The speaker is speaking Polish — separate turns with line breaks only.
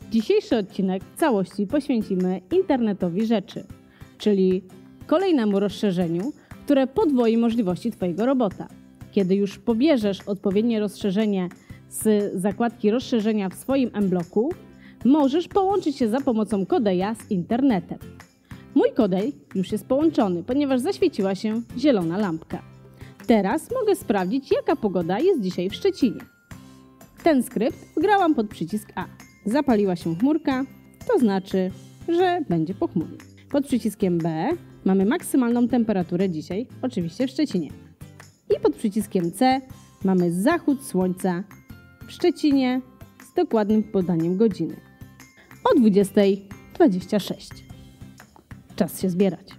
Dzisiejszy odcinek w całości poświęcimy internetowi rzeczy, czyli kolejnemu rozszerzeniu, które podwoi możliwości Twojego robota. Kiedy już pobierzesz odpowiednie rozszerzenie z zakładki rozszerzenia w swoim mBloku, możesz połączyć się za pomocą Kodeja z internetem. Mój Kodej już jest połączony, ponieważ zaświeciła się zielona lampka. Teraz mogę sprawdzić, jaka pogoda jest dzisiaj w Szczecinie. Ten skrypt wgrałam pod przycisk A. Zapaliła się chmurka, to znaczy, że będzie pochmurnie. Pod przyciskiem B mamy maksymalną temperaturę dzisiaj, oczywiście w Szczecinie. I pod przyciskiem C mamy zachód słońca w Szczecinie z dokładnym podaniem godziny. O 20:26. Czas się zbierać.